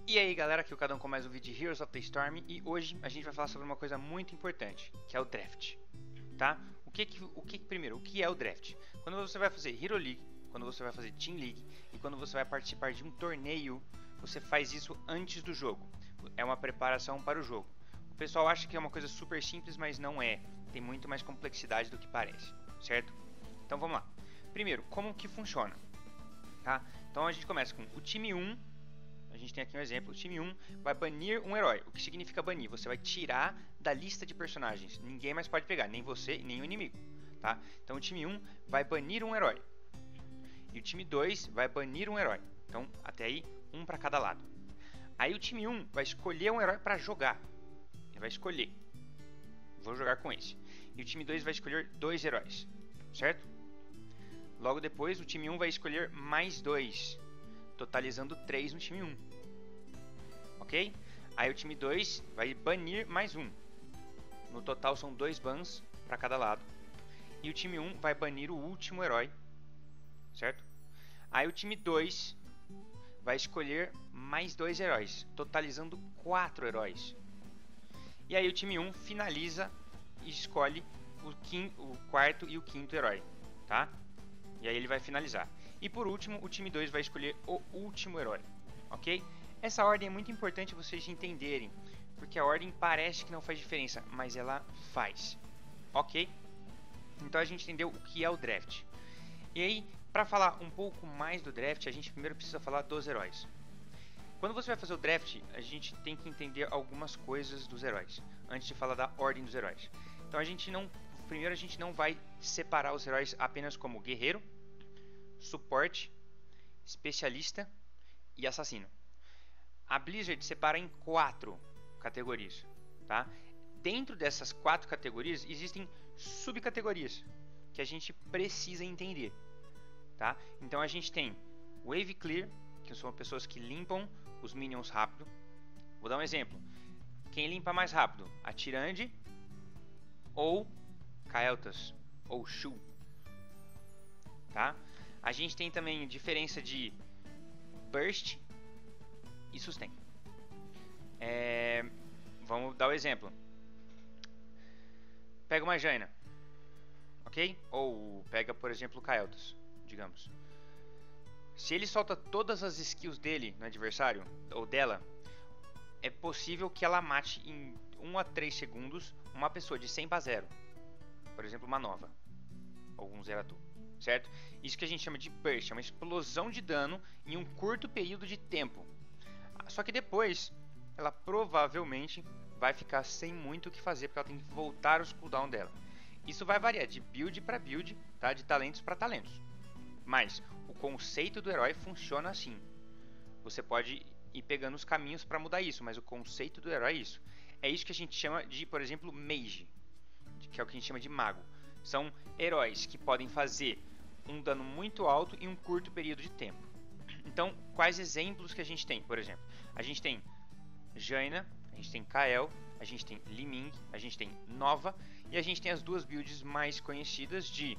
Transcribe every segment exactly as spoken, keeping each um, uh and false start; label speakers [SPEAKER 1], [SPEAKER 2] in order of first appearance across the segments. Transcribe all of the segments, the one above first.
[SPEAKER 1] E aí galera, aqui é o Cadão com mais um vídeo de Heroes of the Storm e hoje a gente vai falar sobre uma coisa muito importante, que é o draft, tá? O que que, o que primeiro, o que é o draft? Quando você vai fazer Hero League, quando você vai fazer Team League e quando você vai participar de um torneio, você faz isso antes do jogo, é uma preparação para o jogo. O pessoal acha que é uma coisa super simples, mas não é, tem muito mais complexidade do que parece, certo? Então vamos lá. Primeiro, como que funciona? Tá? Então a gente começa com o time um. A gente tem aqui um exemplo, o time um vai banir um herói. O que significa banir? Você vai tirar da lista de personagens. Ninguém mais pode pegar, nem você, nem o inimigo, tá? Então o time um vai banir um herói. E o time dois vai banir um herói. Então até aí, um para cada lado. Aí o time um vai escolher um herói para jogar. Ele vai escolher. Vou jogar com esse. E o time dois vai escolher dois heróis, certo? Logo depois o time um vai escolher mais dois, totalizando três no time um. Ok? Aí o time dois vai banir mais um. No total são dois bans para cada lado. E o time um vai banir o último herói. Certo? Aí o time dois vai escolher mais dois heróis, totalizando quatro heróis. E aí o time um finaliza e escolhe o, quinto, o quarto e o quinto herói. Tá? E aí ele vai finalizar. E por último, o time dois vai escolher o último herói, ok? Essa ordem é muito importante vocês entenderem, porque a ordem parece que não faz diferença, mas ela faz, ok? Então a gente entendeu o que é o draft. E aí, para falar um pouco mais do draft, a gente primeiro precisa falar dos heróis. Quando você vai fazer o draft, a gente tem que entender algumas coisas dos heróis, antes de falar da ordem dos heróis. Então a gente não... Primeiro a gente não vai separar os heróis apenas como guerreiro, suporte, especialista e assassino. A Blizzard separa em quatro categorias, tá? Dentro dessas quatro categorias existem subcategorias que a gente precisa entender, tá? Então a gente tem Wave Clear, que são pessoas que limpam os minions rápido. Vou dar um exemplo. Quem limpa mais rápido? A Tyrande ou Kael'thas ou Shu, tá? A gente tem também diferença de burst e sustain. É, vamos dar o um exemplo. Pega uma Jaina, ok? Ou pega, por exemplo, o Kael'thas, digamos. Se ele solta todas as skills dele no adversário ou dela, é possível que ela mate em um a três segundos uma pessoa de cem para zero. Por exemplo, uma nova ou um Zeratul, certo? Isso que a gente chama de burst, é uma explosão de dano em um curto período de tempo. Só que depois ela provavelmente vai ficar sem muito o que fazer, porque ela tem que voltar os cooldown dela. Isso vai variar de build para build, tá? De talentos para talentos. Mas o conceito do herói funciona assim. Você pode ir pegando os caminhos para mudar isso, mas o conceito do herói é isso. É isso que a gente chama de, por exemplo, mage, que é o que a gente chama de mago. São heróis que podem fazer um dano muito alto em um curto período de tempo. Então, quais exemplos que a gente tem? Por exemplo, a gente tem Jaina, a gente tem Kael, a gente tem Li Ming, a gente tem Nova e a gente tem as duas builds mais conhecidas de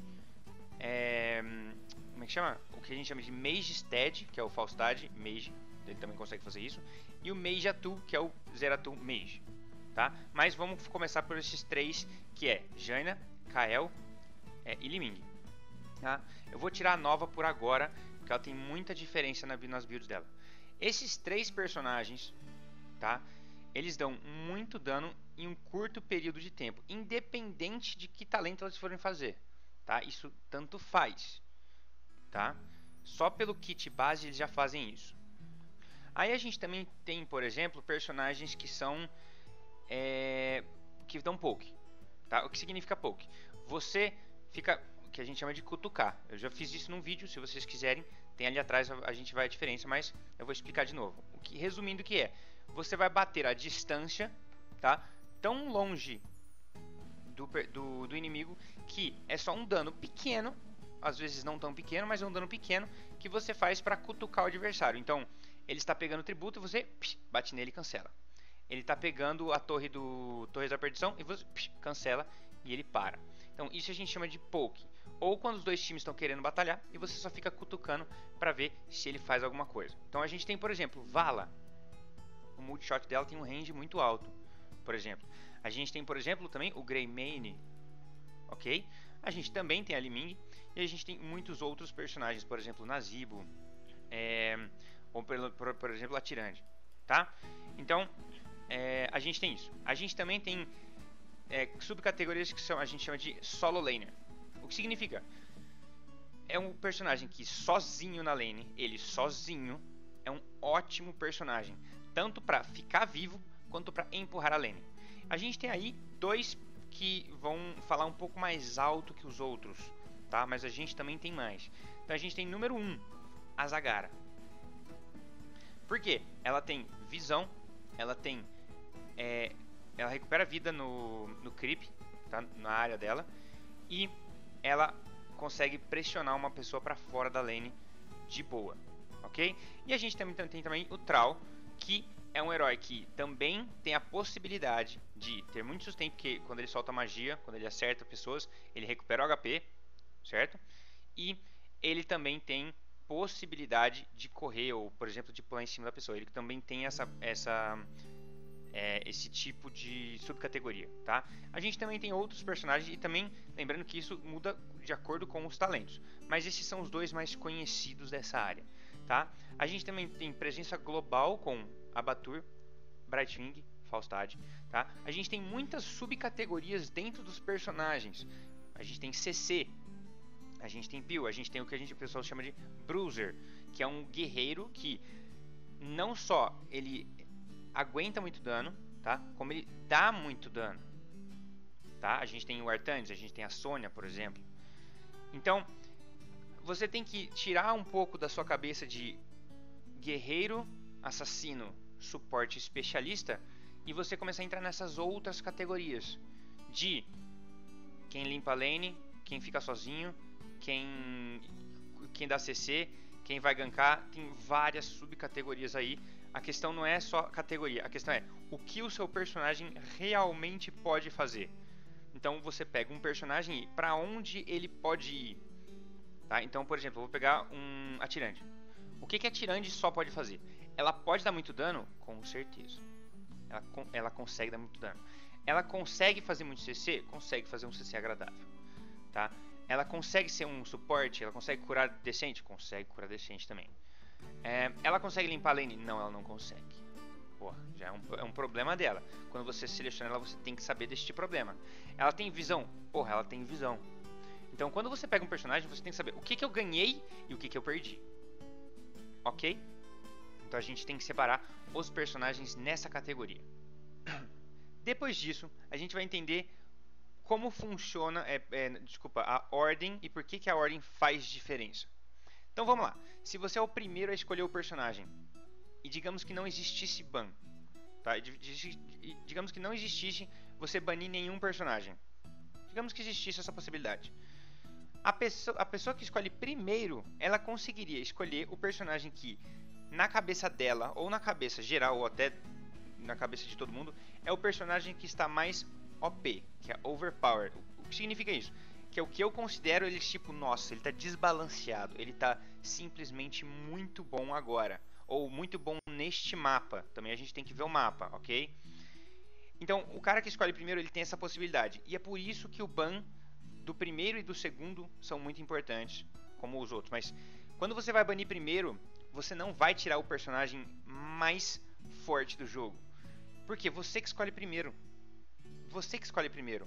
[SPEAKER 1] é, como é que chama? O que a gente chama de Mage Stead, que é o Falstad Mage, ele também consegue fazer isso, e o Mage Atu, que é o Zeratul Mage. Tá? Mas vamos começar por esses três, que é Jaina, Kael é, e Li Ming. Tá? Eu vou tirar a Nova por agora, porque ela tem muita diferença na, nas builds dela. Esses três personagens, tá? Eles dão muito dano em um curto período de tempo, independente de que talento eles forem fazer. Tá? Isso tanto faz. Tá? Só pelo kit base eles já fazem isso. Aí a gente também tem, por exemplo, personagens que são... É, que dão poke, tá? O que significa poke? Você fica, o que a gente chama de cutucar. Eu já fiz isso num vídeo, se vocês quiserem, tem ali atrás, a gente vai a diferença, mas eu vou explicar de novo. O que, resumindo o que é, você vai bater a distância, tá? Tão longe do, do, do inimigo que é só um dano pequeno, às vezes não tão pequeno, mas é um dano pequeno que você faz para cutucar o adversário. Então, ele está pegando o tributo e você psh, bate nele e cancela. Ele está pegando a torre do Torres da Perdição e você psh, cancela e ele para. Então isso a gente chama de poke. Ou quando os dois times estão querendo batalhar e você só fica cutucando para ver se ele faz alguma coisa. Então a gente tem, por exemplo, Vala. o multishot dela tem um range muito alto, por exemplo. A gente tem, por exemplo, também o Greymane, ok? A gente também tem a Li Ming e a gente tem muitos outros personagens, por exemplo, Nazeebo, é, ou por, por, por exemplo, a Tyrande, tá? Então, é, a gente tem isso. A gente também tem é, subcategorias que são, a gente chama de Solo Laner. O que significa? É um personagem que sozinho na lane, ele sozinho, é um ótimo personagem, tanto para ficar vivo quanto para empurrar a lane. A gente tem aí dois que vão falar um pouco mais alto que os outros, tá? Mas a gente também tem mais. Então a gente tem número um, a Zagara. Por quê? Ela tem visão, ela tem, é, ela recupera vida no, no creep, tá? Na área dela, e ela consegue pressionar uma pessoa para fora da lane de boa, ok? E a gente também tem também o Thrall, que é um herói que também tem a possibilidade de ter muito sustain, porque quando ele solta magia, quando ele acerta pessoas, ele recupera o H P, certo? E ele também tem possibilidade de correr, ou por exemplo, de pular em cima da pessoa. Ele também tem essa, essa, é, esse tipo de subcategoria, tá? A gente também tem outros personagens, e também lembrando que isso muda de acordo com os talentos. Mas esses são os dois mais conhecidos dessa área, tá? A gente também tem presença global com Abatur, Brightwing, Falstad, tá? A gente tem muitas subcategorias dentro dos personagens. A gente tem C C, a gente tem Peel, a gente tem o que a gente, o pessoal chama de Bruiser, que é um guerreiro que não só ele aguenta muito dano, tá? Como ele dá muito dano, tá? A gente tem o Artanis, a gente tem a Sonya, por exemplo. Então, você tem que tirar um pouco da sua cabeça de guerreiro, assassino, suporte, especialista, e você começar a entrar nessas outras categorias de quem limpa a lane, quem fica sozinho, quem, quem dá C C, quem vai gankar. Tem várias subcategorias aí. A questão não é só categoria, a questão é o que o seu personagem realmente pode fazer. Então você pega um personagem e para onde ele pode ir, tá? Então, por exemplo, eu vou pegar um, a Tyrande. O que, que a Tyrande só pode fazer? Ela pode dar muito dano? Com certeza. Ela, ela consegue dar muito dano. Ela consegue fazer muito C C? Consegue fazer um C C agradável, tá? Ela consegue ser um suporte? Ela consegue curar decente? Consegue curar decente também. É, ela consegue limpar a lane? Não, ela não consegue. Porra, já é um, é um problema dela. Quando você seleciona ela, você tem que saber deste problema. Ela tem visão? Porra, ela tem visão. Então, quando você pega um personagem, você tem que saber o que, que eu ganhei e o que, que eu perdi. Ok? Então a gente tem que separar os personagens nessa categoria. Depois disso, a gente vai entender como funciona é, é, desculpa, a ordem e por que, que a ordem faz diferença. Então vamos lá. Se você é o primeiro a escolher o personagem e digamos que não existisse ban, tá? Digamos que não existisse você banir nenhum personagem. Digamos que existisse essa possibilidade. A pessoa, a pessoa que escolhe primeiro, ela conseguiria escolher o personagem que na cabeça dela, ou na cabeça geral, ou até na cabeça de todo mundo, é o personagem que está mais O P, que é overpowered. O que significa isso? Que é o que eu considero ele tipo, nossa, ele está desbalanceado, ele está simplesmente muito bom agora, ou muito bom neste mapa. Também a gente tem que ver o mapa, ok? Então, o cara que escolhe primeiro, ele tem essa possibilidade, e é por isso que o ban do primeiro e do segundo são muito importantes, como os outros. Mas quando você vai banir primeiro, você não vai tirar o personagem mais forte do jogo. Porque você que escolhe primeiro. Você que escolhe primeiro.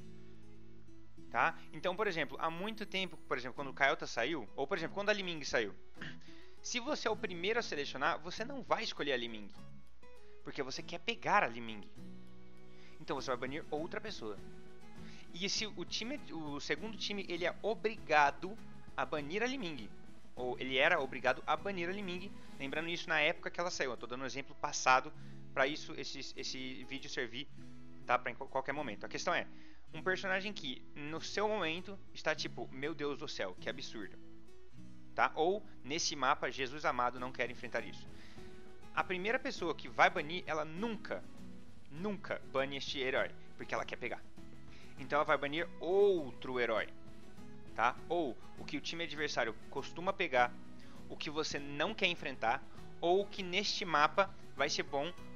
[SPEAKER 1] Tá? Então, por exemplo, há muito tempo, por exemplo, quando o Kael'thas saiu, ou por exemplo, quando a Li Ming saiu, se você é o primeiro a selecionar, você não vai escolher a Li Ming. Porque você quer pegar a Li Ming. Então você vai banir outra pessoa. E se o time, o segundo time, ele é obrigado a banir a Li Ming. Ou ele era obrigado a banir a Li Ming. Lembrando isso na época que ela saiu. Eu tô dando um exemplo passado para isso esse, esse vídeo servir, tá? Para em qualquer momento. A questão é, um personagem que no seu momento está tipo, meu Deus do céu, que absurdo. Tá? Ou nesse mapa, Jesus amado, não quer enfrentar isso. A primeira pessoa que vai banir, ela nunca, nunca bane este herói. Porque ela quer pegar. Então ela vai banir outro herói. Tá? Ou o que o time adversário costuma pegar, o que você não quer enfrentar, ou o que neste mapa vai ser bom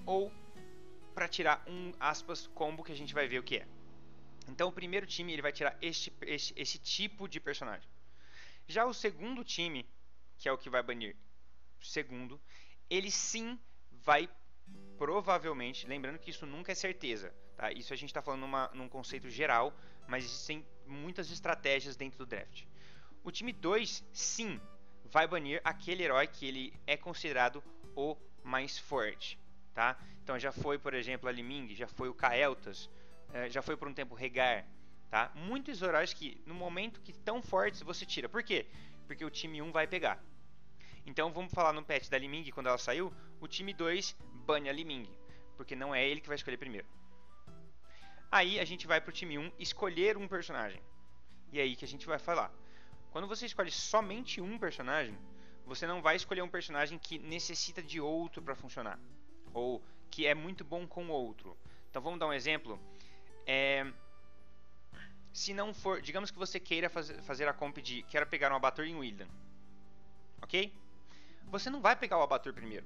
[SPEAKER 1] ou para tirar um, aspas, combo, que a gente vai ver o que é. Então o primeiro time ele vai tirar este, este, esse tipo de personagem. Já o segundo time, que é o que vai banir segundo, ele sim vai provavelmente, lembrando que isso nunca é certeza, tá? Isso a gente está falando numa, num conceito geral, mas existem muitas estratégias dentro do draft. O time dois sim vai banir aquele herói que ele é considerado o mais forte, tá? Então já foi, por exemplo, a Liming, já foi o Kael'thas, já foi por um tempo Regar, tá? Muitos heróis que no momento que estão fortes você tira. Por quê? Porque o time um vai pegar. Então vamos falar no patch da Liming, quando ela saiu, o time dois bane a Liming, porque não é ele que vai escolher primeiro. Aí a gente vai pro time um escolher um personagem. E é aí que a gente vai falar. Quando você escolhe somente um personagem, você não vai escolher um personagem que necessita de outro para funcionar, ou que é muito bom com outro. Então vamos dar um exemplo. É... Se não for, digamos que você queira fazer, fazer a comp de quero pegar um Abator em Wildan, ok? Você não vai pegar o Abator primeiro,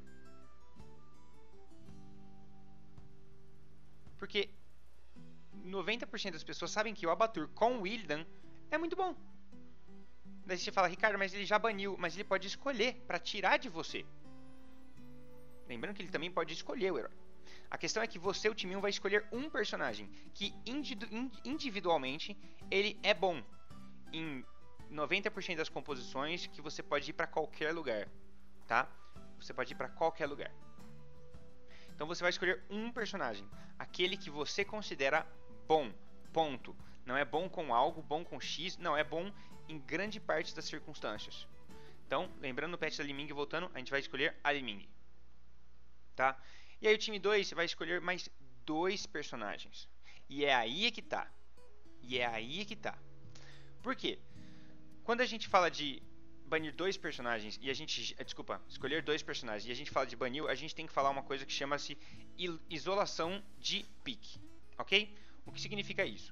[SPEAKER 1] porque noventa por cento das pessoas sabem que o Abator com Wildan é muito bom. Daí você fala, Ricardo, mas ele já baniu, mas ele pode escolher para tirar de você. Lembrando que ele também pode escolher o herói. A questão é que você, o time um, vai escolher um personagem que individualmente ele é bom em noventa por cento das composições, que você pode ir para qualquer lugar, tá? Você pode ir para qualquer lugar. Então você vai escolher um personagem, aquele que você considera bom, ponto. Não é bom com algo, bom com X, não, é bom em grande parte das circunstâncias. Então, lembrando no patch da Liming, voltando, a gente vai escolher a Liming, tá? E aí o time dois vai escolher mais dois personagens. E é aí que tá. E é aí que tá. Por quê? Quando a gente fala de banir dois personagens e a gente, desculpa, escolher dois personagens e a gente fala de banir, a gente tem que falar uma coisa que chama-se isolação de pick, ok? O que significa isso?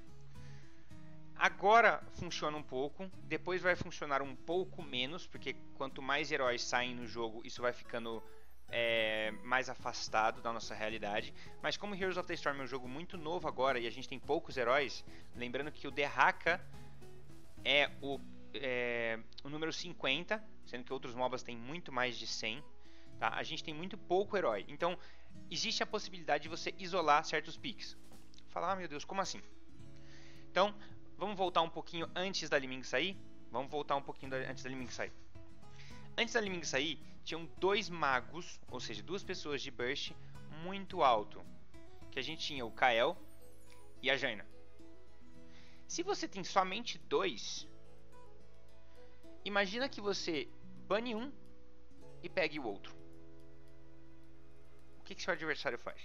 [SPEAKER 1] Agora funciona um pouco, depois vai funcionar um pouco menos, porque quanto mais heróis saem no jogo, isso vai ficando é, mais afastado da nossa realidade. Mas como Heroes of the Storm é um jogo muito novo agora e a gente tem poucos heróis, lembrando que o Dehaka é o, é, o número cinquenta, sendo que outros MOBAs têm muito mais de cem, tá? A gente tem muito pouco herói, então existe a possibilidade de você isolar certos picks. Falar, ah, meu Deus, como assim? Então, vamos voltar um pouquinho antes da Liming sair? Vamos voltar um pouquinho antes da Liming sair. Antes da Liming sair, tinham dois magos, ou seja, duas pessoas de burst muito alto. Que a gente tinha o Kael e a Jaina. Se você tem somente dois, imagina que você bane um e pegue o outro. O que, que seu adversário faz?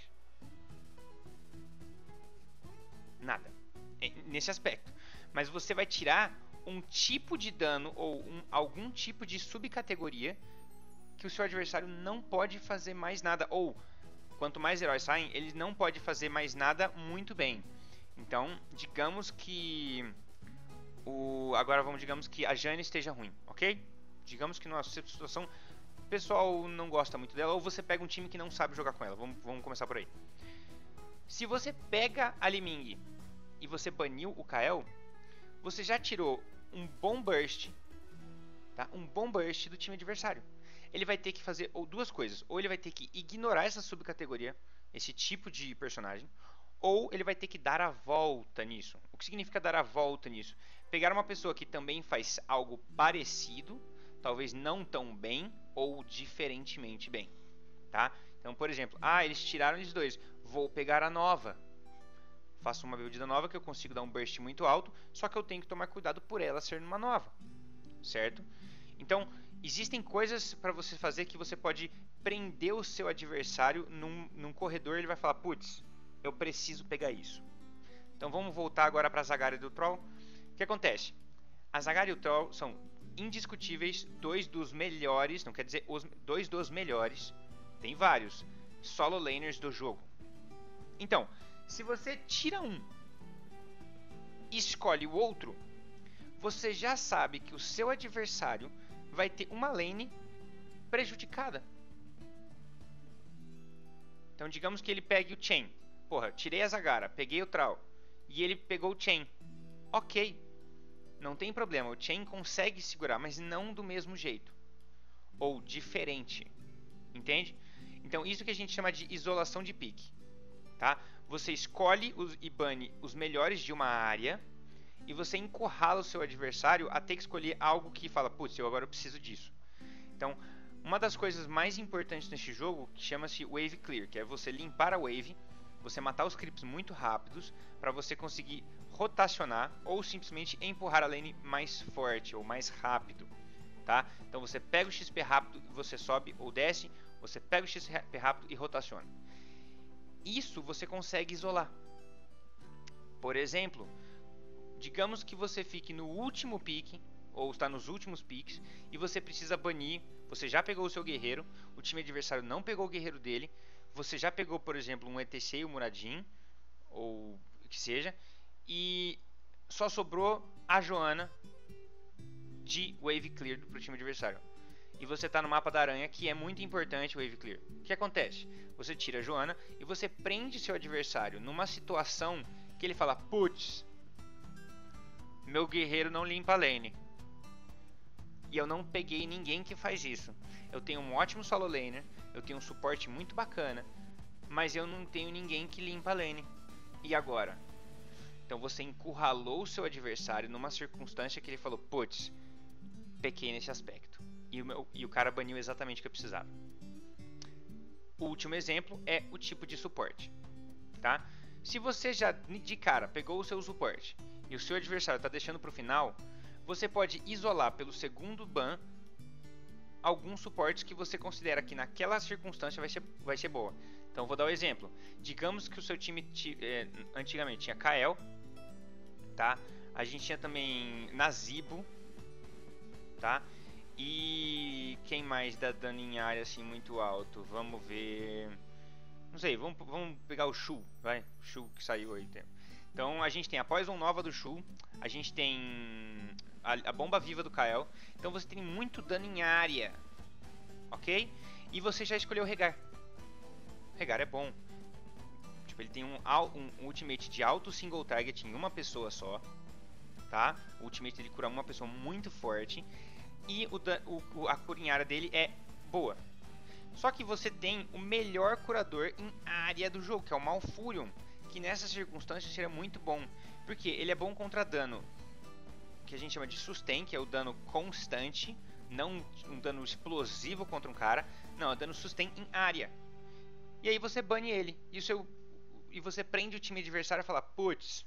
[SPEAKER 1] Nada. Nesse aspecto. Mas você vai tirar um tipo de dano ou um, algum tipo de subcategoria que o seu adversário não pode fazer mais nada. Ou, quanto mais heróis saem, ele não pode fazer mais nada muito bem. Então, digamos que o agora vamos digamos que a Jane esteja ruim, ok? Digamos que numa situação o pessoal não gosta muito dela, ou você pega um time que não sabe jogar com ela. Vamos, vamos começar por aí. Se você pega a Liming e você baniu o Kael, você já tirou um bom burst, tá? Um bom burst do time adversário. Ele vai ter que fazer ou duas coisas, ou ele vai ter que ignorar essa subcategoria, esse tipo de personagem, ou ele vai ter que dar a volta nisso. O que significa dar a volta nisso? Pegar uma pessoa que também faz algo parecido, talvez não tão bem ou diferentemente bem, tá? Então, por exemplo, ah, eles tiraram eles dois, vou pegar a nova. Faço uma build nova que eu consigo dar um burst muito alto, só que eu tenho que tomar cuidado por ela ser uma nova, certo? Então, existem coisas para você fazer que você pode prender o seu adversário num, num corredor, ele vai falar, putz, eu preciso pegar isso. Então vamos voltar agora para a Zagara e o Troll. O que acontece? A Zagara e o Troll são indiscutíveis dois dos melhores, não quer dizer os dois dos melhores, tem vários solo laners do jogo. Então, se você tira um e escolhe o outro, você já sabe que o seu adversário vai ter uma lane prejudicada. Então digamos que ele pegue o Chain. Porra, tirei a Zagara, peguei o Thrall. E ele pegou o Chain. Ok. Não tem problema, o Chain consegue segurar, mas não do mesmo jeito. Ou diferente. Entende? Então isso que a gente chama de isolação de pique. Tá? Você escolhe os, e bane os melhores de uma área e você encurrala o seu adversário a ter que escolher algo que fala, putz, eu agora preciso disso. Então, uma das coisas mais importantes nesse jogo que chama-se Wave Clear, que é você limpar a wave, você matar os creeps muito rápidos para você conseguir rotacionar ou simplesmente empurrar a lane mais forte ou mais rápido. Tá? Então você pega o X P rápido e você sobe ou desce, você pega o X P rápido e rotaciona. Isso você consegue isolar. Por exemplo, digamos que você fique no último pique, ou está nos últimos piques, e você precisa banir, você já pegou o seu guerreiro, o time adversário não pegou o guerreiro dele, você já pegou, por exemplo, um E T C e um Muradin, ou o que seja, e só sobrou a Joana de Wave Clear para o time adversário. E você está no mapa da aranha, que é muito importante o Wave Clear. O que acontece? Você tira a Joana e você prende seu adversário numa situação que ele fala, putz, meu guerreiro não limpa a lane. E eu não peguei ninguém que faz isso. Eu tenho um ótimo solo laner, eu tenho um suporte muito bacana, mas eu não tenho ninguém que limpa a lane. E agora? Então você encurralou o seu adversário numa circunstância que ele falou, putz, pequei nesse aspecto. E o, meu, e o cara baniu exatamente o que eu precisava. O último exemplo é o tipo de suporte. Tá? Se você já de cara pegou o seu suporte e o seu adversário está deixando para o final, você pode isolar pelo segundo ban alguns suportes que você considera que naquela circunstância vai ser, vai ser boa. Então vou dar um exemplo. Digamos que o seu time é, antigamente tinha Kael, tá? A gente tinha também Nazeebo, tá? E quem mais dá dano em área assim muito alto? Vamos ver. Não sei, vamos, vamos pegar o Shu, vai? O Shu que saiu aí. Então a gente tem a Poison Nova do Shu, a gente tem a, a Bomba Viva do Kael. Então você tem muito dano em área, ok? E você já escolheu o Regar. O Regar é bom. Tipo, ele tem um, um ultimate de alto single target em uma pessoa só, tá? O ultimate dele cura uma pessoa muito forte. E o, o, a cura em área dele é boa. Só que você tem o melhor curador em área do jogo, que é o Malfurion, que nessas circunstâncias seria muito bom, porque ele é bom contra dano que a gente chama de sustain, que é o dano constante, não um dano explosivo contra um cara, não, é dano sustain em área. E aí você bane ele, e, o seu, e você prende o time adversário e fala, putz,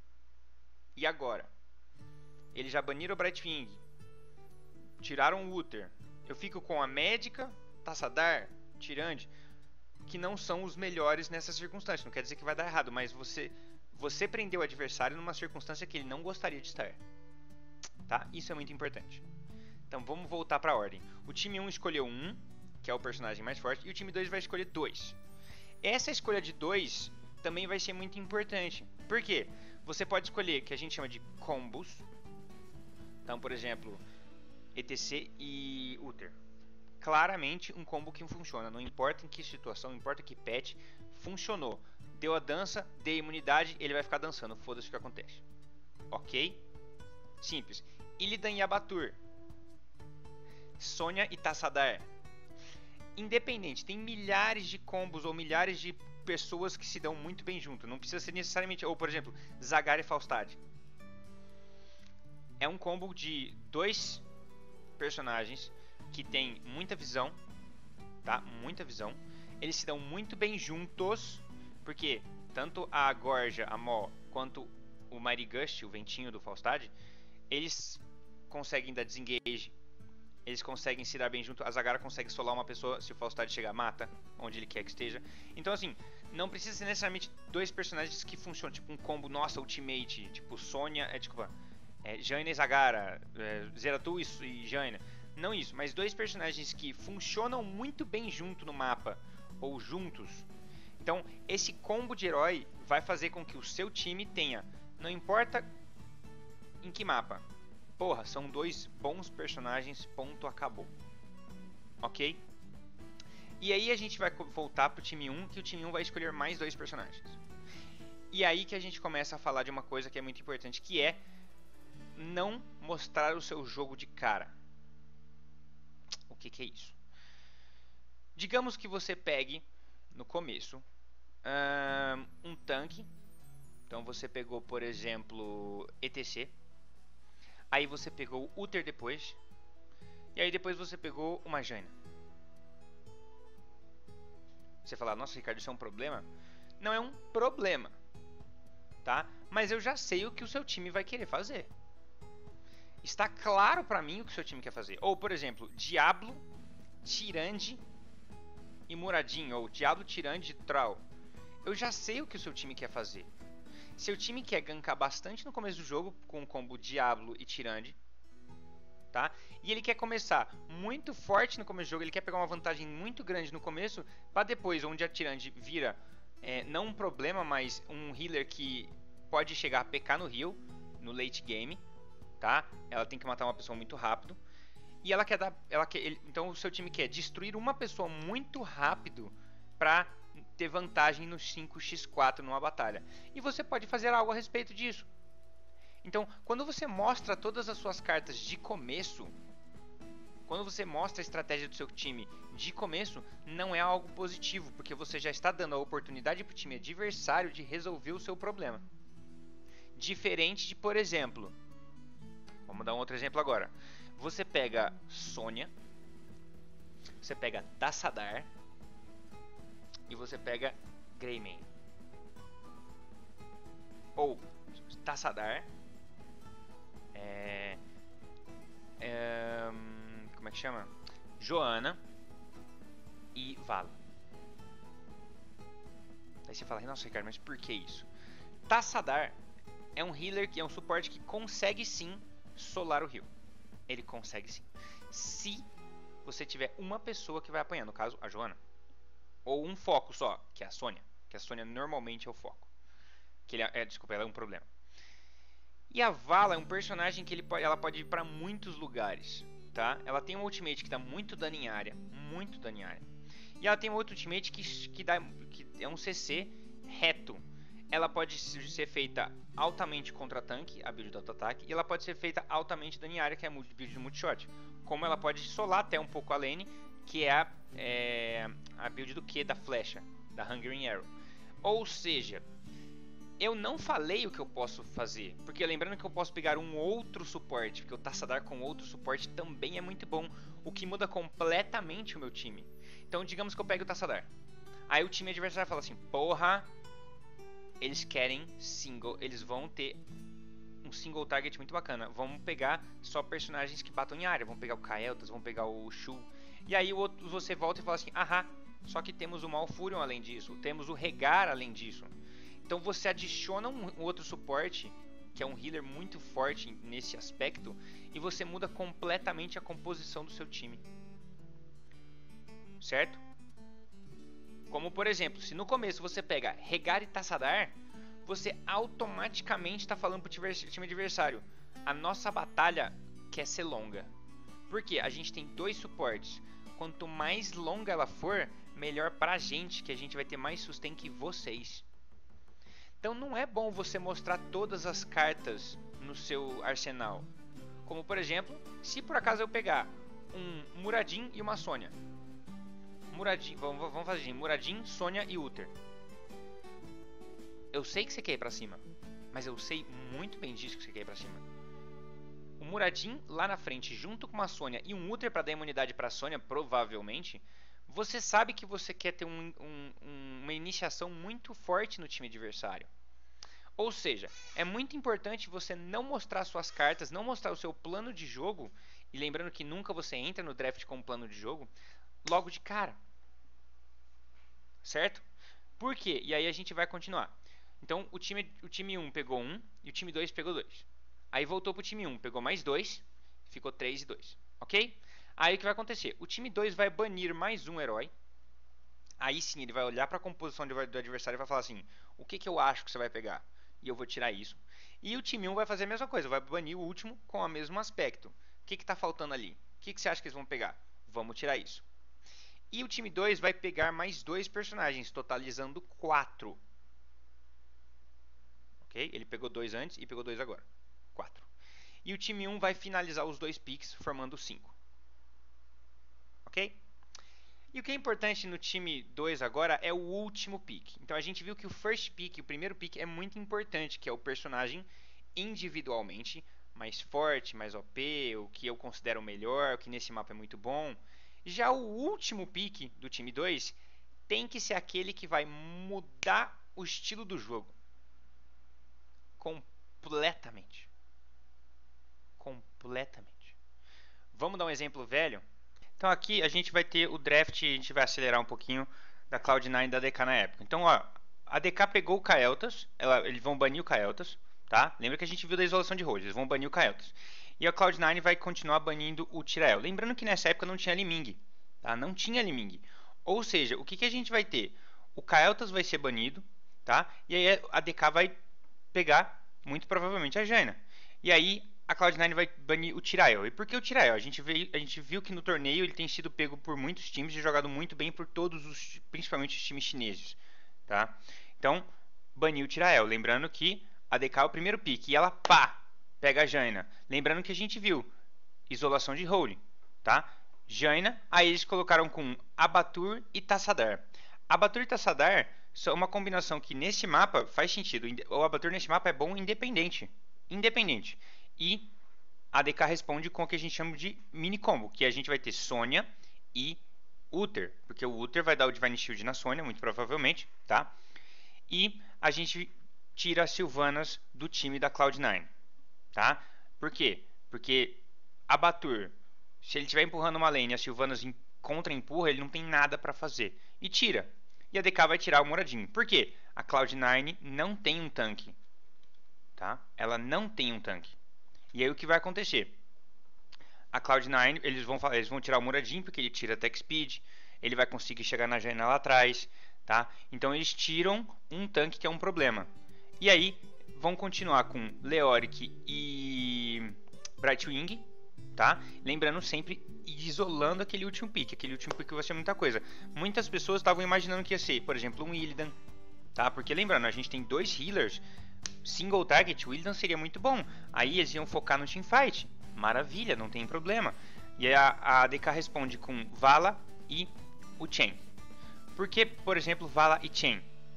[SPEAKER 1] e agora? Eles já baniram o Brightwing, tiraram o Uther, eu fico com a Médica, Tassadar, Tyrande, que não são os melhores nessas circunstâncias. Não quer dizer que vai dar errado, mas você você prendeu o adversário numa circunstância que ele não gostaria de estar. Tá? Isso é muito importante. Então vamos voltar para a ordem. O time um escolheu um, que é o personagem mais forte, e o time dois vai escolher dois. Essa escolha de dois também vai ser muito importante. Por quê? Você pode escolher o que a gente chama de combos. Então, por exemplo, E T C e Uther. Claramente um combo que funciona, não importa em que situação, não importa que patch, funcionou. Deu a dança, deu a imunidade, ele vai ficar dançando, foda-se o que acontece. Ok? Simples. Illidan e Abatur. Sonya e Tassadar. Independente, tem milhares de combos ou milhares de pessoas que se dão muito bem junto. Não precisa ser necessariamente, ou por exemplo, Zagara e Falstad. É um combo de dois personagens que tem muita visão, tá? Muita visão. Eles se dão muito bem juntos, porque tanto a Gorja, a Maw, quanto o Mighty Gust, o ventinho do Falstad, eles conseguem dar desengage, eles conseguem se dar bem junto. A Zagara consegue solar uma pessoa, se o Falstad chegar, mata, onde ele quer que esteja. Então assim, não precisa ser necessariamente dois personagens que funcionam, tipo um combo, nossa, ultimate, tipo Sonya, é tipo, é, Jaina e Zagara, é, Zeratul e Jaina. Não isso, mas dois personagens que funcionam muito bem junto no mapa, ou juntos. Então, esse combo de herói vai fazer com que o seu time tenha, não importa em que mapa, porra, são dois bons personagens, ponto, acabou. Ok? E aí a gente vai voltar pro time um, que o time um vai escolher mais dois personagens. E aí que a gente começa a falar de uma coisa que é muito importante, que é não mostrar o seu jogo de cara. O que, que é isso? Digamos que você pegue, no começo, um, um tanque. Então você pegou, por exemplo, E T C. Aí você pegou o Uther depois. E aí depois você pegou uma Jaina. Você fala, nossa, Ricardo, isso é um problema? Não é um problema, tá? Mas eu já sei o que o seu time vai querer fazer. Está claro pra mim o que o seu time quer fazer. Ou, por exemplo, Diablo, Tyrande e Muradin. Ou Diablo, Tyrande e Troll. Eu já sei o que o seu time quer fazer. Seu time quer gankar bastante no começo do jogo com o combo Diablo e Tyrande, tá? E ele quer começar muito forte no começo do jogo, ele quer pegar uma vantagem muito grande no começo, para depois, onde a Tyrande vira é, não um problema, mas um healer que pode chegar a P K no heal, no late game, tá? Ela tem que matar uma pessoa muito rápido. E ela quer dar, ela quer, ele, então o seu time quer destruir uma pessoa muito rápido para ter vantagem no cinco contra quatro numa batalha. E você pode fazer algo a respeito disso. Então, quando você mostra todas as suas cartas de começo, quando você mostra a estratégia do seu time de começo, não é algo positivo, porque você já está dando a oportunidade para o time adversário de resolver o seu problema. Diferente de, por exemplo, vamos dar um outro exemplo agora. Você pega Sonya, você pega Tassadar e você pega Greymane. Ou Tassadar, é, é, como é que chama? Johanna e Vala. Aí você fala, nossa, Ricardo, mas por que isso? Tassadar é um healer, que é um suporte que consegue sim solar o heal. Ele consegue sim. Se você tiver uma pessoa que vai apanhar, no caso a Johanna. Ou um foco só, que é a Sonya. Que a Sonya normalmente é o foco. Que ele é, é, desculpa, ela é um problema. E a Vala é um personagem que ele pode, ela pode ir para muitos lugares, tá? Ela tem um ultimate que dá muito dano em área, muito dano em área. E ela tem um outro ultimate que, que, dá, que é um C C reto. Ela pode ser feita altamente contra tanque, a build do auto-ataque, e ela pode ser feita altamente dano em área, que é a build de multishot. Como ela pode solar até um pouco a lane, que é a, é, a build do Q da flecha, da Hungering Arrow. Ou seja, eu não falei o que eu posso fazer, porque lembrando que eu posso pegar um outro suporte, porque o Tassadar com outro suporte também é muito bom, o que muda completamente o meu time. Então digamos que eu pego o Tassadar, aí o time adversário fala assim, porra, eles querem single, eles vão ter um single target muito bacana, vamos pegar só personagens que batam em área, vamos pegar o Kael'thas, vamos pegar o Shu, e aí o outro, você volta e fala assim, ahá, só que temos o Malfurion além disso, temos o Regar além disso. Então você adiciona um, um outro suporte, que é um healer muito forte nesse aspecto, e você muda completamente a composição do seu time. Certo? Como por exemplo, se no começo você pega Regar e Tassadar, você automaticamente está falando para o time adversário, a nossa batalha quer ser longa. Porque a gente tem dois suportes. Quanto mais longa ela for, melhor pra gente, que a gente vai ter mais sustain que vocês. Então não é bom você mostrar todas as cartas no seu arsenal. Como por exemplo, se por acaso eu pegar um Muradin e uma Sonya. Muradin, vamos, vamos fazer assim, Muradin, Sonya e Uther. Eu sei que você quer ir pra cima, mas eu sei muito bem disso que você quer ir pra cima. O Muradin lá na frente, junto com uma Sonya e um Uther pra dar imunidade pra Sonya, provavelmente, você sabe que você quer ter um, um, uma iniciação muito forte no time adversário. Ou seja, é muito importante você não mostrar suas cartas, não mostrar o seu plano de jogo, e lembrando que nunca você entra no draft com um plano de jogo, logo de cara. Certo? Por quê? E aí a gente vai continuar. Então o time, o time um pegou um e o time dois pegou dois. Aí voltou pro time um, pegou mais dois, ficou três e dois. Ok? Aí o que vai acontecer? O time dois vai banir mais um herói. Aí sim ele vai olhar para a composição do adversário e vai falar assim, o que, que eu acho que você vai pegar? E eu vou tirar isso. E o time um vai fazer a mesma coisa, vai banir o último com o mesmo aspecto. O que está faltando ali? O que, que você acha que eles vão pegar? Vamos tirar isso. E o time dois vai pegar mais dois personagens, totalizando quatro. Ok? Ele pegou dois antes e pegou dois agora. quatro. E o time um vai finalizar os dois picks, formando cinco. Ok? E o que é importante no time dois agora é o último pick. Então a gente viu que o first pick, o primeiro pick, é muito importante, que é o personagem individualmente mais forte, mais O P, o que eu considero melhor, o que nesse mapa é muito bom. Já o último pick do time dois tem que ser aquele que vai mudar o estilo do jogo. Completamente. Completamente. Vamos dar um exemplo velho? Então aqui a gente vai ter o draft, a gente vai acelerar um pouquinho da Cloud nine e da A D K na época. Então, ó, a A D K pegou o Kael'thas, ela, eles vão banir o Kael'thas, tá? Lembra que a gente viu da isolação de hold, eles vão banir o Kael'thas. E a Cloud nine vai continuar banindo o Tyrael. Lembrando que nessa época não tinha Liming, tá? Não tinha Liming. Ou seja, o que, que a gente vai ter? O Kael'thas vai ser banido, tá? E aí a A D K vai pegar, muito provavelmente, a Jaina. E aí a Cloud nine vai banir o Tyrael. E por que o Tyrael? A gente, veio, a gente viu que no torneio ele tem sido pego por muitos times e jogado muito bem por todos os, principalmente os times chineses, tá? Então, baniu o Tyrael. Lembrando que a A D K é o primeiro pick e ela, pá, pega a Jaina. Lembrando que a gente viu isolação de Holy, tá? Jaina, aí eles colocaram com Abatur e Tassadar. Abatur e Tassadar são uma combinação que nesse mapa faz sentido. O Abatur nesse mapa é bom independente. Independente. E a A D K responde com o que a gente chama de mini combo, que a gente vai ter Sonya e Uther, porque o Uther vai dar o Divine Shield na Sonya, muito provavelmente, tá? E a gente tira as Sylvanas do time da Cloud nine, tá? Por quê? Porque Abatur, se ele estiver empurrando uma lane e as Sylvanas contra-empurra, ele não tem nada para fazer. E tira. E a A D K vai tirar o Muradin. Por quê? A Cloud nine não tem um tanque, tá? Ela não tem um tanque. E aí o que vai acontecer? A Cloud nine, eles vão, eles vão tirar o Muradin, porque ele tira attack speed, ele vai conseguir chegar na Jaina lá atrás, tá? Então eles tiram um tanque que é um problema. E aí vão continuar com Leoric e Brightwing, tá? Lembrando sempre isolando aquele último pick, aquele último pick vai ser muita coisa. Muitas pessoas estavam imaginando que ia ser, por exemplo, um Illidan, tá? Porque lembrando, a gente tem dois healers. Single target, o Illidan seria muito bom. Aí eles iam focar no teamfight. Maravilha, não tem problema. E aí a, a A D K responde com Vala e o Chen. Por que, por exemplo, Vala e Chen?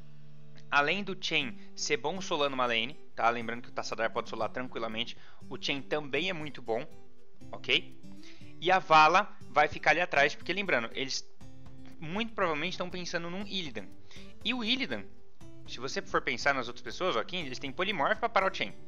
[SPEAKER 1] Além do Chen ser bom solando uma lane, tá? Lembrando que o Tassadar pode solar tranquilamente. O Chen também é muito bom, ok? E a Vala vai ficar ali atrás, porque lembrando, eles muito provavelmente estão pensando num Illidan. E o Illidan, se você for pensar nas outras pessoas, ó, aqui eles têm Polymorph para parar o Chen.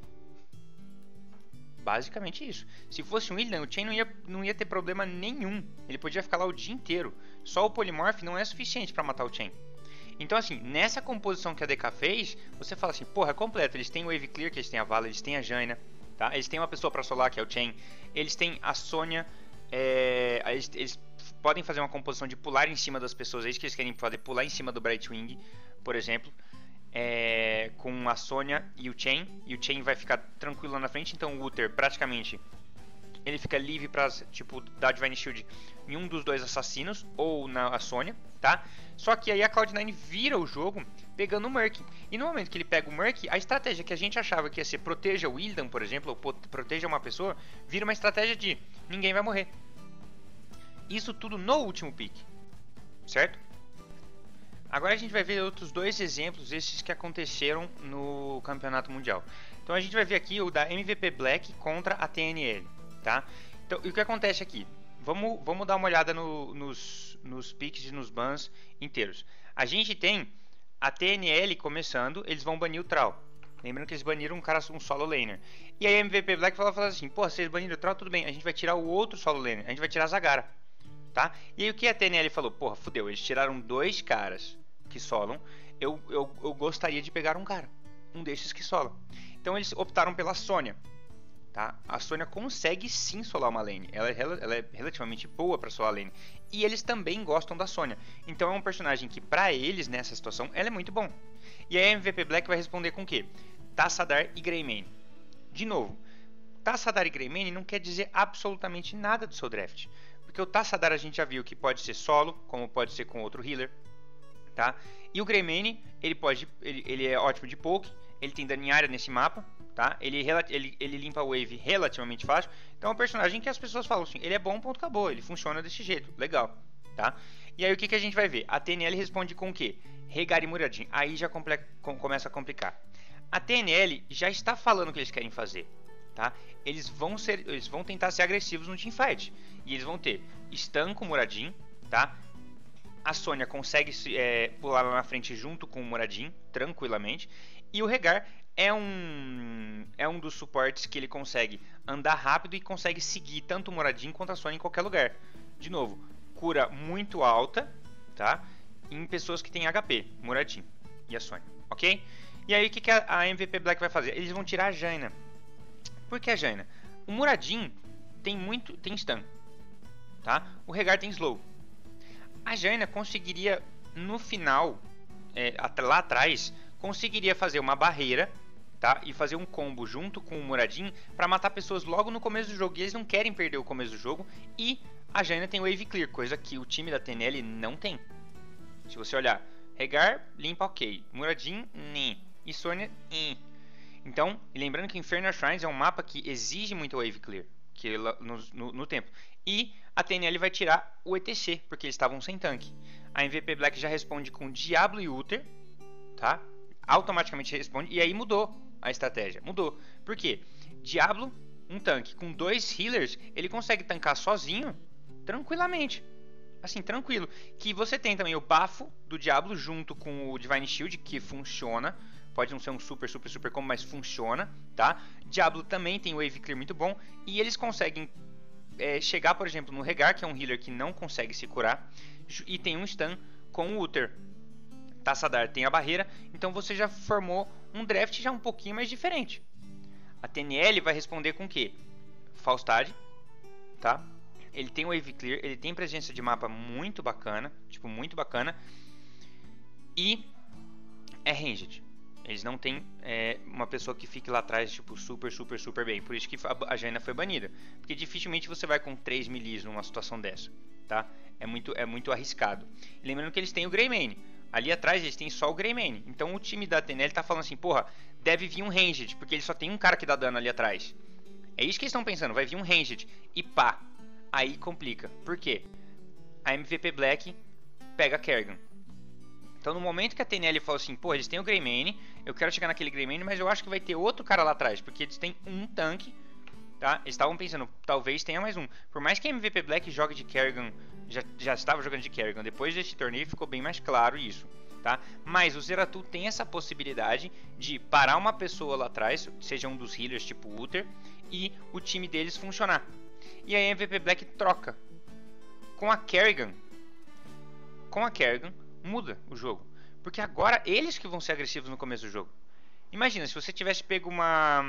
[SPEAKER 1] Basicamente isso. Se fosse um Illidan, o Chen não ia, não ia ter problema nenhum. Ele podia ficar lá o dia inteiro. Só o Polymorph não é suficiente para matar o Chen. Então assim, nessa composição que a A D K fez, você fala assim, porra, é completo. Eles têm o Wave Clear, que eles têm a Vala, eles têm a Jaina, tá? Eles têm uma pessoa para solar, que é o Chen. Eles têm a Sonya. É, eles, eles podem fazer uma composição de pular em cima das pessoas. É isso que eles querem fazer, pular em cima do Brightwing, por exemplo. É, com a Sonya e o Chen, e o Chen vai ficar tranquilo lá na frente, então o Uther praticamente ele fica livre para tipo dar Divine Shield em um dos dois assassinos ou na a Sonya, tá? Só que aí a Cloud nine vira o jogo pegando o Merc. E no momento que ele pega o Merc, a estratégia que a gente achava que ia ser proteja o Illidan, por exemplo, ou proteja uma pessoa, vira uma estratégia de ninguém vai morrer. Isso tudo no último pick, certo? Agora a gente vai ver outros dois exemplos, esses que aconteceram no Campeonato Mundial. Então a gente vai ver aqui o da M V P Black contra a T N L, tá? Então, e o que acontece aqui? Vamos, vamos dar uma olhada no, nos, nos picks e nos bans inteiros. A gente tem a T N L começando, eles vão banir o Trau. Lembrando que eles baniram um cara, um solo laner. E aí a M V P Black vai falar assim, pô, vocês baniram o Trau, tudo bem, a gente vai tirar o outro solo laner, a gente vai tirar a Zagara. Tá? E aí o que a T N L falou? Porra, fudeu, eles tiraram dois caras que solam, eu, eu, eu gostaria de pegar um cara, um desses que sola. Então eles optaram pela Sonya, tá? A Sonya consegue sim solar uma lane, ela é, ela é relativamente boa para solar lane, e eles também gostam da Sonya, então é um personagem que pra eles nessa situação, ela é muito bom. E aí a M V P Black vai responder com o quê? Tassadar e Greymane. De novo, Tassadar e Greymane não quer dizer absolutamente nada do seu draft. Porque o Tassadar a gente já viu que pode ser solo, como pode ser com outro healer, tá? E o Greymane, ele pode, ele, ele é ótimo de poke, ele tem dano em área nesse mapa, tá? Ele, ele, ele limpa a wave relativamente fácil. Então é um personagem que as pessoas falam assim, ele é bom, ponto, acabou, ele funciona desse jeito, legal, tá? E aí o que, que a gente vai ver? A T N L responde com o quê? Rengar e Muradin. Aí já comple com, começa a complicar. A T N L já está falando o que eles querem fazer, tá? Eles vão, ser, eles vão tentar ser agressivos no teamfight. E eles vão ter stun com o Muradin, tá? A Sonya consegue é, pular lá na frente junto com o Muradin, tranquilamente. E o Rengar é um, é um dos suportes que ele consegue andar rápido e consegue seguir tanto o Muradin quanto a Sonya em qualquer lugar. De novo, cura muito alta, tá? Em pessoas que têm H P, Muradin e a Sonya, ok? E aí o que, que a, a M V P Black vai fazer? Eles vão tirar a Jaina. Por que a Jaina? O Muradin tem muito, tem stun, tá? O Rengar tem slow. A Jaina conseguiria, no final, é, lá atrás, conseguiria fazer uma barreira, tá? E fazer um combo junto com o Muradin para matar pessoas logo no começo do jogo. E eles não querem perder o começo do jogo. E a Jaina tem Wave Clear, coisa que o time da T N L não tem. Se você olhar, Rengar, limpa ok. Muradin, nem. E Sonya, nem. Então, lembrando que Infernal Shrines é um mapa que exige muito Wave Clear que no, no, no tempo. E a T N L vai tirar o E T C, porque eles estavam sem tanque. A M V P Black já responde com Diablo e Uther, tá? Automaticamente responde, e aí mudou a estratégia. Mudou. Por quê? Diablo, um tanque com dois healers, ele consegue tancar sozinho, tranquilamente. Assim, tranquilo. Que você tem também o bafo do Diablo junto com o Divine Shield, que funciona. Pode não ser um super, super, super combo, mas funciona, tá? Diablo também tem Wave Clear muito bom. E eles conseguem é, chegar, por exemplo, no Rengar, que é um healer que não consegue se curar. E tem um stun com o Uther. Tassadar tem a barreira. Então você já formou um draft já um pouquinho mais diferente. A T N L vai responder com o quê? Falstad, tá? Ele tem Wave Clear, ele tem presença de mapa muito bacana. Tipo, muito bacana. E é ranged. Eles não tem é, uma pessoa que fique lá atrás, tipo, super, super, super bem. Por isso que a Jaina foi banida. Porque dificilmente você vai com três melees numa situação dessa, tá? É muito, é muito arriscado. E lembrando que eles têm o Greymane. Ali atrás eles têm só o Greymane. Então o time da T N L tá falando assim, porra, deve vir um ranged, porque ele só tem um cara que dá dano ali atrás. É isso que eles estão pensando, vai vir um ranged. E pá, aí complica. Por quê? A M V P Black pega a Kerrigan. Então no momento que a T N L fala assim, pô, eles têm o Greymane, eu quero chegar naquele Greymane, mas eu acho que vai ter outro cara lá atrás, porque eles têm um tanque, tá? Eles estavam pensando, talvez tenha mais um. Por mais que a M V P Black jogue de Kerrigan, já, já estava jogando de Kerrigan, depois desse torneio ficou bem mais claro isso, tá? Mas o Zeratul tem essa possibilidade de parar uma pessoa lá atrás, seja um dos healers tipo Uther, e o time deles funcionar. E a M V P Black troca. Com a Kerrigan, com a Kerrigan, muda o jogo. Porque agora eles que vão ser agressivos no começo do jogo. Imagina, se você tivesse pego uma...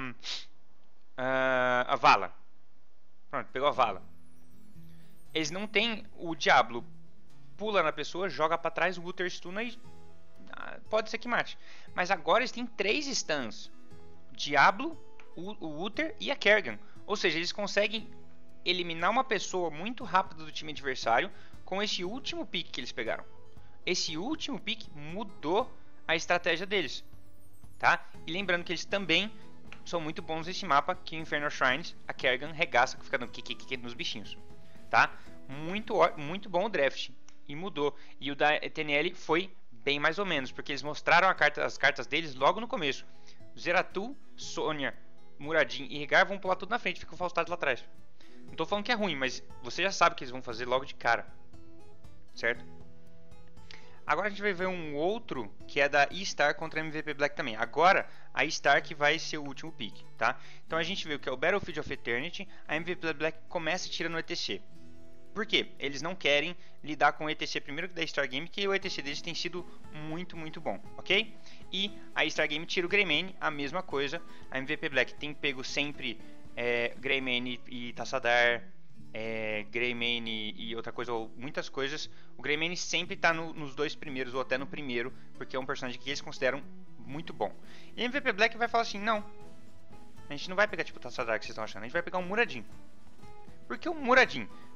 [SPEAKER 1] Uh, a Vala. Pronto, pegou a Vala. Eles não tem o Diablo. Pula na pessoa, joga pra trás, o Uther stuna e... Uh, pode ser que mate. Mas agora eles têm três stuns. Diablo, o, o Uther e a Kerrigan. Ou seja, eles conseguem eliminar uma pessoa muito rápido do time adversário com esse último pick que eles pegaram. Esse último pick mudou a estratégia deles, tá? E lembrando que eles também são muito bons nesse mapa, que o Infernal Shrines, a Kerrigan regaça, que fica dando kikiki nos bichinhos, tá? Muito, muito bom o draft, e mudou. E o da T N L foi bem mais ou menos, porque eles mostraram a carta, as cartas deles logo no começo. Zeratul, Sonya, Muradin e Rengar vão pular tudo na frente, fica o Falstad lá atrás. Não tô falando que é ruim, mas você já sabe o que eles vão fazer logo de cara, certo? Agora a gente vai ver um outro que é da E-Star contra a M V P Black também. Agora a E-Star que vai ser o último pick, tá? Então a gente viu que é o Battlefield of Eternity. A M V P Black começa tirando o E T C. Por quê? Eles não querem lidar com o E T C primeiro que da Star Game, que o E T C deles tem sido muito, muito bom, ok? E a Star Game tira o Greymane, a mesma coisa. A M V P Black tem pego sempre é, Greymane e Tassadar, é, Greymane e outra coisa, ou muitas coisas. O Greymane sempre está no, nos dois primeiros, ou até no primeiro, porque é um personagem que eles consideram muito bom. E a M V P Black vai falar assim, não, a gente não vai pegar tipo o Tassadar que vocês estão achando, a gente vai pegar um Muradin. Porque o Muradin,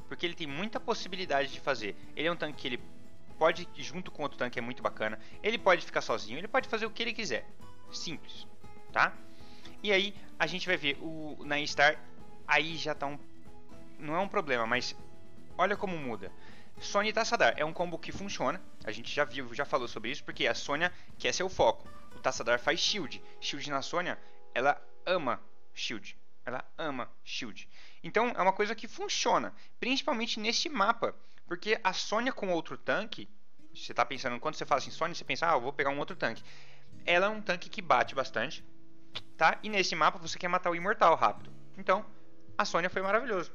[SPEAKER 1] porque ele tem muita possibilidade de fazer. Ele é um tanque que ele pode, junto com outro tanque, é muito bacana. Ele pode ficar sozinho, ele pode fazer o que ele quiser. Simples, tá? E aí a gente vai ver o na Star, aí já tá um... não é um problema, mas olha como muda. Sonya e Tassadar é um combo que funciona. A gente já viu, já falou sobre isso, porque a Sonya quer ser o foco. O Tassadar faz shield. Shield na Sonya, ela ama shield. Ela ama shield. Então é uma coisa que funciona, principalmente nesse mapa. Porque a Sonya com outro tanque, você tá pensando, quando você fala assim Sonya, você pensa, ah, eu vou pegar um outro tanque. Ela é um tanque que bate bastante, tá? E nesse mapa você quer matar o imortal rápido. Então, a Sonya foi maravilhoso.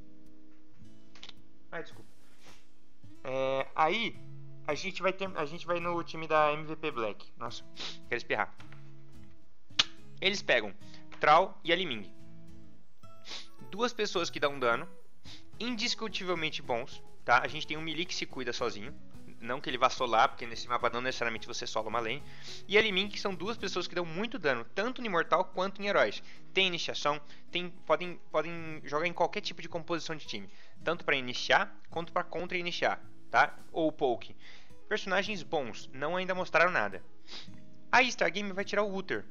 [SPEAKER 1] Ai, desculpa. É, aí a gente vai ter, a gente vai no time da M V P Black. Nossa, quero espirrar. Eles pegam Troll e a Li-Ming. Duas pessoas que dão dano indiscutivelmente bons, tá? A gente tem um melee que se cuida sozinho, não que ele vá solar, porque nesse mapa não necessariamente você sola uma lane. E a Li-Ming, que são duas pessoas que dão muito dano, tanto no imortal quanto em heróis. Tem iniciação, tem, podem, podem jogar em qualquer tipo de composição de time, tanto para iniciar quanto para contra-iniciar, tá? Ou poke. Personagens bons, não ainda mostraram nada. A Stargame vai tirar o Uther.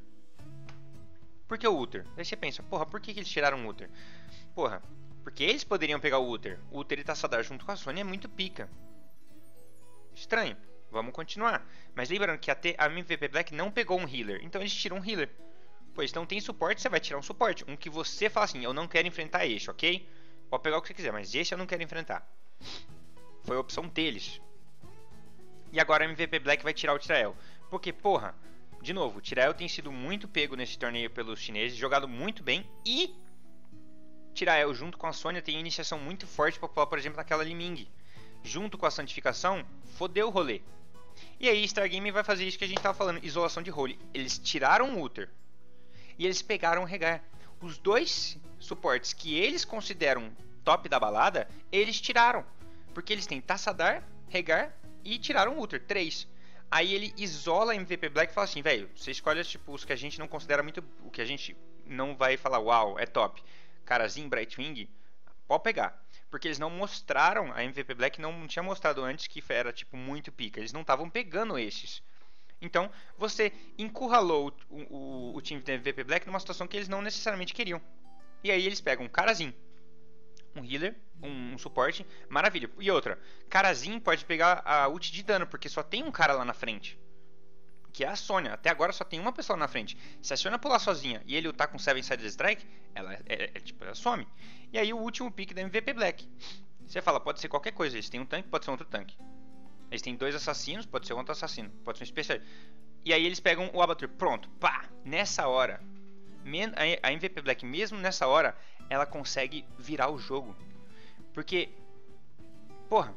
[SPEAKER 1] Por que o Uther? Aí você pensa, porra, por que, que eles tiraram o Uther? Porra, porque eles poderiam pegar o Uther. O Uther e Tassadar junto com a Sonya é muito pica. Estranho, vamos continuar. Mas lembrando que a, T, a M V P Black não pegou um healer, então eles tiram um healer. Pois não tem suporte, você vai tirar um suporte. Um que você fala assim, eu não quero enfrentar esse, ok? Pode pegar o que você quiser, mas esse eu não quero enfrentar. Foi a opção deles. E agora a M V P Black vai tirar o Tyrael. Porque, porra, de novo, o Tyrael tem sido muito pego nesse torneio pelos chineses, jogado muito bem. E Tyrael junto com a Sonya tem iniciação muito forte para pular, por exemplo, naquela Li-Ming. Junto com a santificação, fodeu o rolê. E aí Stargame vai fazer isso que a gente tava falando, isolação de role. Eles tiraram o Uther e eles pegaram o Regar. Os dois suportes que eles consideram top da balada, eles tiraram. Porque eles têm Tassadar, Regar e tiraram o Uther, três. Aí ele isola a M V P Black e fala assim, velho, você escolhe tipo, os que a gente não considera muito, o que a gente não vai falar, uau, é top. Karasin, Brightwing, pode pegar. Porque eles não mostraram, a M V P Black não tinha mostrado antes que era tipo muito pica. Eles não estavam pegando esses. Então você encurralou o, o, o time da M V P Black numa situação que eles não necessariamente queriam. E aí eles pegam um Karasin, um healer, um, um suporte, maravilha. E outra, Karasin pode pegar a ult de dano, porque só tem um cara lá na frente, que é a Sonya. Até agora só tem uma pessoa na frente. Se a Sonya pular sozinha e ele lutar com Seven Sided Strike, ela, é, é, é, tipo, ela some. E aí o último pick da M V P Black. Você fala, pode ser qualquer coisa. Eles têm um tanque, pode ser outro tanque. Eles têm dois assassinos, pode ser outro assassino. Pode ser um especial. E aí eles pegam o Abatur. Pronto, pá! Nessa hora, a M V P Black, mesmo nessa hora, ela consegue virar o jogo. Porque, porra,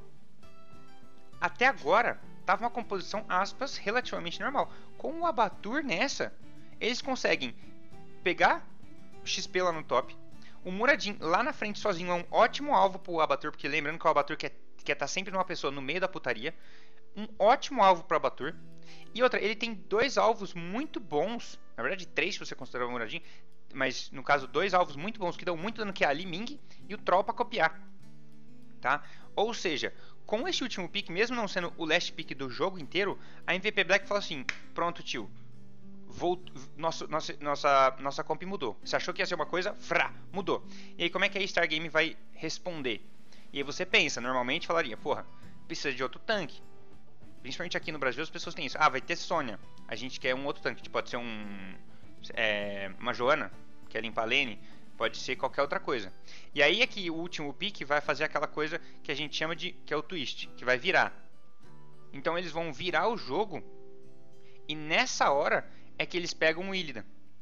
[SPEAKER 1] até agora tava uma composição, aspas, relativamente normal. Com o Abatur nessa, eles conseguem pegar o X P lá no top. O Muradin lá na frente sozinho é um ótimo alvo pro Abatur, porque lembrando que o Abatur quer quer estar sempre numa pessoa no meio da putaria. Um ótimo alvo pro Abatur. E outra, ele tem dois alvos muito bons. Na verdade, três se você considerar o Muradin. Mas, no caso, dois alvos muito bons que dão muito dano, que é a Li-Ming e o Troll pra copiar. Tá? Ou seja, com esse último pick, mesmo não sendo o last pick do jogo inteiro, a M V P Black fala assim, pronto, tio. Vou, nosso, nossa, nossa, nossa comp mudou. Você achou que ia ser uma coisa? Frá, mudou. E aí, como é que a Stargame vai responder? E aí você pensa, normalmente falaria, porra, precisa de outro tanque. Principalmente aqui no Brasil as pessoas têm isso. Ah, vai ter Sonya. A gente quer um outro tanque, que pode ser um... É, uma Joana, quer limpar a lane. Pode ser qualquer outra coisa. E aí é que o último pick vai fazer aquela coisa que a gente chama de... que é o twist, que vai virar. Então eles vão virar o jogo. E nessa hora é que eles pegam o Illidan.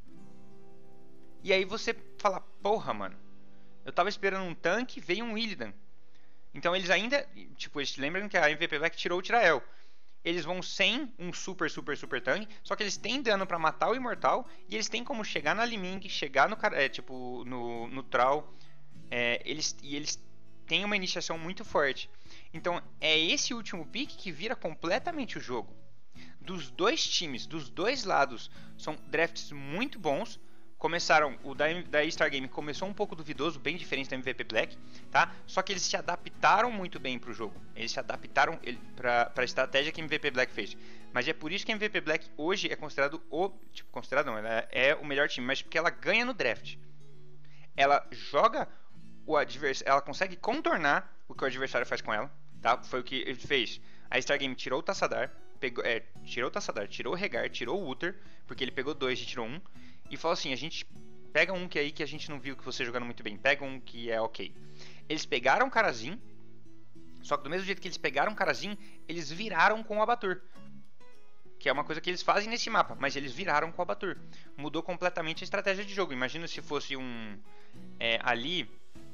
[SPEAKER 1] E aí você fala, porra, mano. Eu tava esperando um tanque, veio um Illidan. Então eles ainda, tipo, eles lembram que a M V P Black tirou o Tyrael. Eles vão sem um super, super, super tanque, só que eles têm dano pra matar o Imortal, e eles têm como chegar na Li-Ming, chegar no, é, tipo, no, no Troll, é, eles, e eles têm uma iniciação muito forte. Então é esse último pick que vira completamente o jogo. Dos dois times, dos dois lados, são drafts muito bons, começaram, o da, da Star Game começou um pouco duvidoso, bem diferente da M V P Black, tá? Só que eles se adaptaram muito bem pro jogo. Eles se adaptaram para a estratégia que a M V P Black fez. Mas é por isso que a M V P Black hoje é considerado o, tipo, considerado não, ela é o melhor time, mas porque ela ganha no draft. Ela joga o adversário, ela consegue contornar o que o adversário faz com ela, tá? Foi o que ele fez. A Star Game tirou o Tassadar, pegou, é, tirou o Tassadar, tirou o Regar, tirou o Uther, porque ele pegou dois e tirou um. E falou assim, a gente pega um que aí que a gente não viu que você jogando muito bem, pega um que é ok. Eles pegaram o Karazin, só que do mesmo jeito que eles pegaram o Karazin, eles viraram com o Abatur. Que é uma coisa que eles fazem nesse mapa, mas eles viraram com o Abatur. Mudou completamente a estratégia de jogo. Imagina se fosse um... É, ali...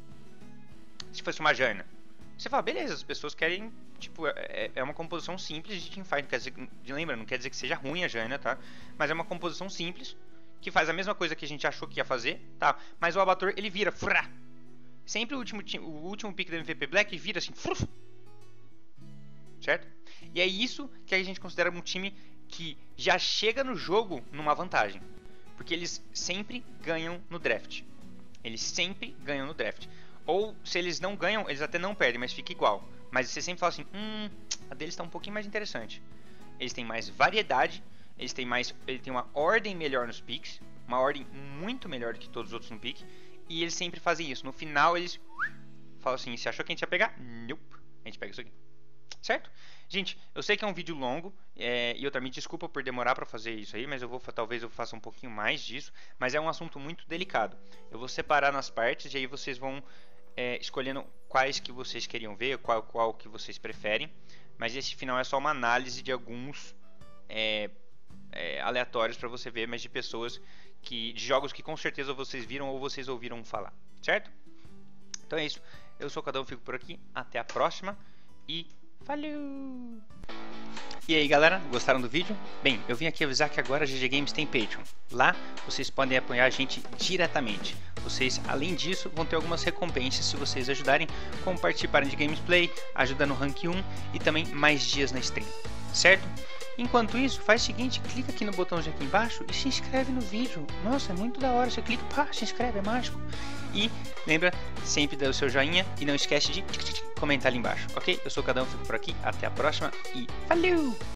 [SPEAKER 1] Se fosse uma Jaina. Você fala, beleza, as pessoas querem... Tipo, é, é uma composição simples de teamfight. Não quer dizer, lembra, não quer dizer que seja ruim a Jaina, tá? Mas é uma composição simples, que faz a mesma coisa que a gente achou que ia fazer, tá? Mas o Abatur, ele vira, frá. Sempre o último, o último pick da M V P Black vira assim, fruf. Certo? E é isso que a gente considera um time que já chega no jogo numa vantagem. Porque eles sempre ganham no draft. Eles sempre ganham no draft. Ou se eles não ganham, eles até não perdem, mas fica igual. Mas você sempre fala assim, hum, a deles está um pouquinho mais interessante. Eles têm mais variedade, eles têm mais, eles têm uma ordem melhor nos picks, uma ordem muito melhor do que todos os outros no pick. E eles sempre fazem isso. No final eles falam assim, você achou que a gente ia pegar? Nope, a gente pega isso aqui. Certo? Gente, eu sei que é um vídeo longo é, e eu também desculpa por demorar para fazer isso aí, mas eu vou talvez eu faça um pouquinho mais disso, mas é um assunto muito delicado. Eu vou separar nas partes e aí vocês vão é, escolhendo quais que vocês queriam ver, qual qual que vocês preferem, mas esse final é só uma análise de alguns é, é, aleatórios para você ver, mas de pessoas que de jogos que com certeza vocês viram ou vocês ouviram falar, certo? Então é isso. Eu sou o Cadão, fico por aqui. Até a próxima e valeu! E aí galera, gostaram do vídeo? Bem, eu vim aqui avisar que agora a G G Games tem Patreon. Lá vocês podem apoiar a gente diretamente. Vocês, além disso, vão ter algumas recompensas se vocês ajudarem, como participarem de gameplay, ajudar no Rank um e também mais dias na stream, certo? Enquanto isso, faz o seguinte, clica aqui no botãozinho aqui embaixo e se inscreve no vídeo. Nossa, é muito da hora, você clica, pá, se inscreve, é mágico. E lembra, sempre dá o seu joinha e não esquece de comentar ali embaixo, ok? Eu sou o Cadão, fico por aqui, até a próxima e valeu!